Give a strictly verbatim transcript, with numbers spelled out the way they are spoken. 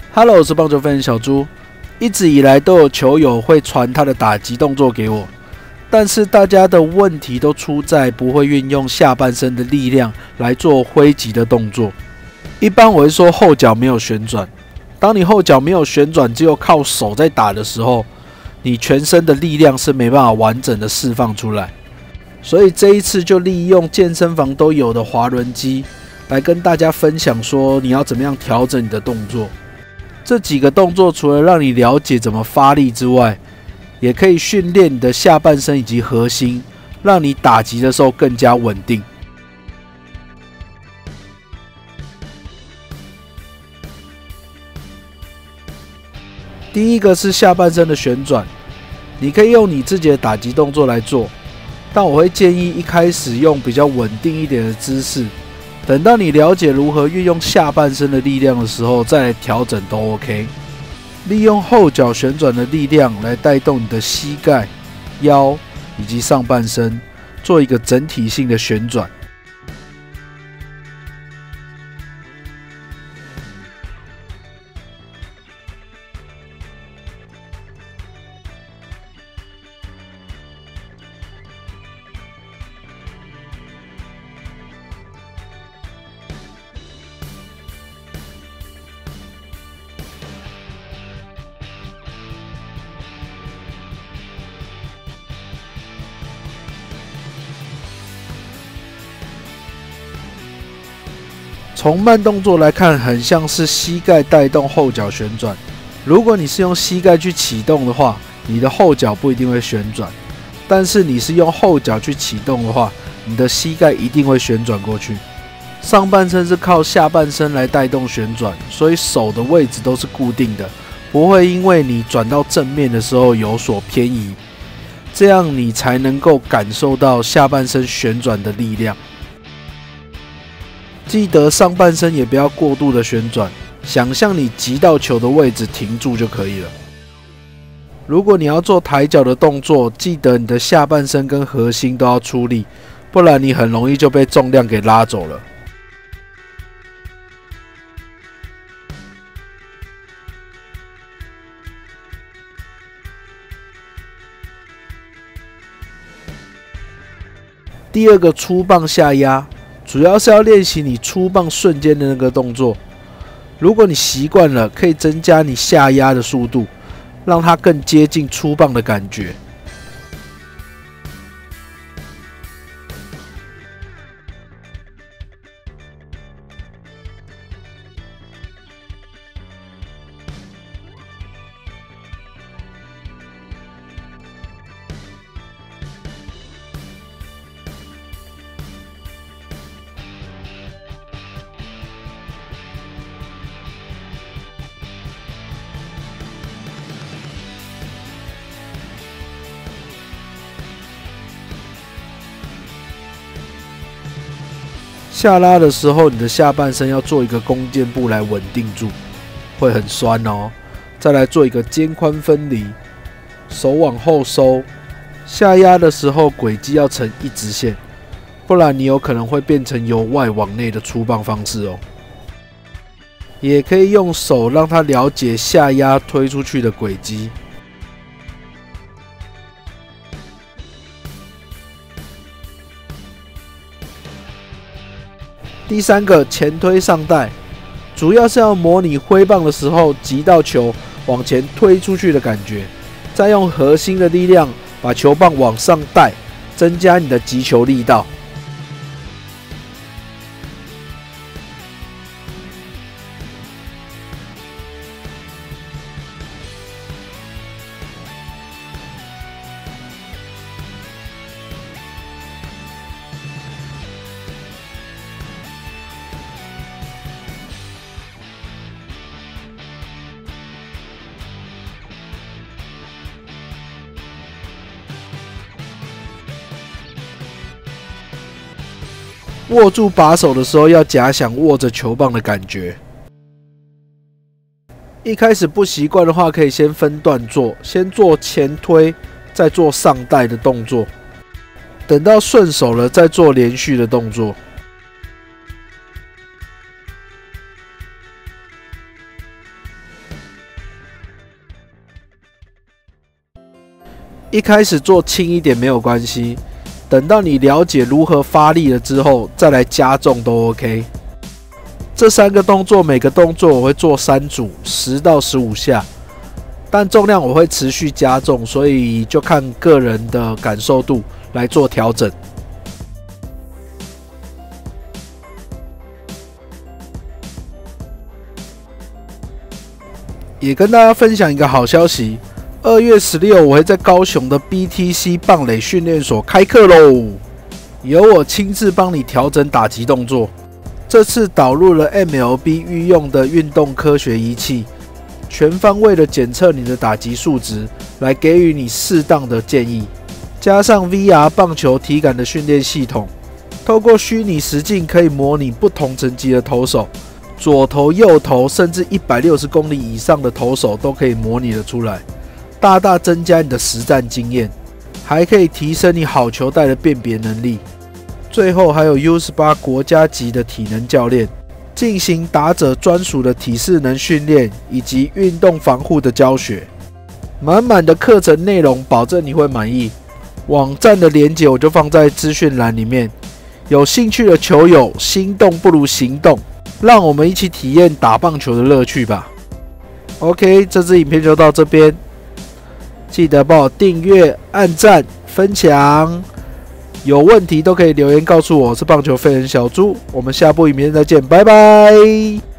Hello， 我是棒球分享小猪。一直以来都有球友会传他的打击动作给我，但是大家的问题都出在不会运用下半身的力量来做挥击的动作。一般我会说后脚没有旋转。当你后脚没有旋转，只有靠手在打的时候，你全身的力量是没办法完整的释放出来。所以这一次就利用健身房都有的滑轮机来跟大家分享说你要怎么样调整你的动作。这几个动作除了让你了解怎么发力之外，也可以训练你的下半身以及核心，让你打击的时候更加稳定。第一个是下半身的旋转，你可以用你自己的打击动作来做，但我会建议一开始用比较稳定一点的姿势，等到你了解如何运用下半身的力量的时候，再来调整都 OK。利用后脚旋转的力量来带动你的膝盖、腰以及上半身，做一个整体性的旋转。从慢动作来看，很像是膝盖带动后脚旋转。如果你是用膝盖去启动的话，你的后脚不一定会旋转；但是你是用后脚去启动的话，你的膝盖一定会旋转过去。上半身是靠下半身来带动旋转，所以手的位置都是固定的，不会因为你转到正面的时候有所偏移。这样你才能够感受到下半身旋转的力量。记得上半身也不要过度的旋转，想象你击到球的位置停住就可以了。如果你要做抬脚的动作，记得你的下半身跟核心都要出力，不然你很容易就被重量给拉走了。第二个出棒下压，主要是要练习你出棒瞬间的那个动作。如果你习惯了，可以增加你下压的速度，让它更接近出棒的感觉。下拉的时候，你的下半身要做一个弓箭步来稳定住，会很酸哦。再来做一个肩宽分离，手往后收。下压的时候，轨迹要呈一直线，不然你有可能会变成由外往内的出棒方式哦。也可以用手让他了解下压推出去的轨迹。第三个前推上带，主要是要模拟挥棒的时候击到球往前推出去的感觉，再用核心的力量把球棒往上带，增加你的击球力道。握住把手的时候，要假想握着球棒的感觉。一开始不习惯的话，可以先分段做，先做前推，再做上带的动作。等到顺手了，再做连续的动作。 一开始做轻一点没有关系，等到你了解如何发力了之后，再来加重都 OK。这三个动作，每个动作我会做三组，十到十五下，但重量我会持续加重，所以就看个人的感受度来做调整。也跟大家分享一个好消息，二月十六我会在高雄的 B T C 棒垒训练所开课喽，由我亲自帮你调整打击动作。这次导入了 M L B 御用的运动科学仪器，全方位的检测你的打击数值，来给予你适当的建议。加上 V R 棒球体感的训练系统，透过虚拟实境可以模拟不同层级的投手。左投、右投，甚至一百六十公里以上的投手都可以模拟得出来，大大增加你的实战经验，还可以提升你好球带的辨别能力。最后还有 U 十八 国家级的体能教练，进行打者专属的体适能训练以及运动防护的教学，满满的课程内容，保证你会满意。网站的连结我就放在资讯栏里面，有兴趣的球友，心动不如行动。让我们一起体验打棒球的乐趣吧。OK， 这支影片就到这边，记得帮我订阅、按赞、分享。有问题都可以留言告诉我。我是棒球废人小猪，我们下部影片再见，拜拜。